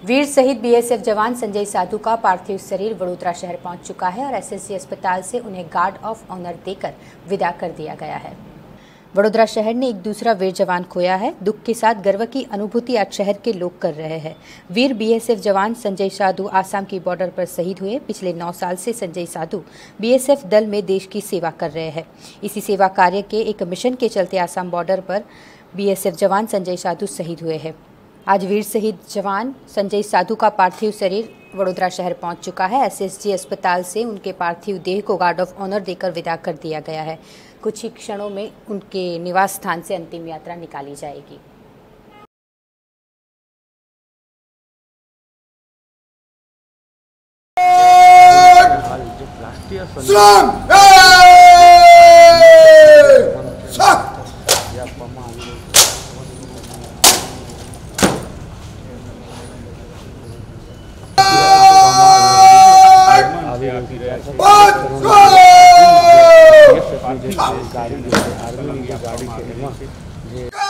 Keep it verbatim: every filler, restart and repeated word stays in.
वीर शहीद बीएसएफ जवान संजय साधु का पार्थिव शरीर वडोदरा शहर पहुंच चुका है और एसएसजी अस्पताल से उन्हें गार्ड ऑफ ऑनर देकर विदा कर दिया गया है। वडोदरा शहर ने एक दूसरा वीर जवान खोया है। दुख के साथ गर्व की अनुभूति आज शहर के लोग कर रहे हैं। वीर बीएसएफ जवान संजय साधु आसाम की बॉर्डर पर शहीद हुए। पिछले नौ साल से संजय साधु बीएसएफ दल में देश की सेवा कर रहे हैं। इसी सेवा कार्य के एक मिशन के चलते आसाम बॉर्डर पर बीएसएफ जवान संजय साधु शहीद हुए हैं। आज वीर शहीद जवान संजय साधु का पार्थिव शरीर वडोदरा शहर पहुंच चुका है। एसएसजी अस्पताल से उनके पार्थिव देह को गार्ड ऑफ ऑनर देकर विदा कर दिया गया है। कुछ ही क्षणों में उनके निवास स्थान से अंतिम यात्रा निकाली जाएगी। गाड़ी गाड़ी के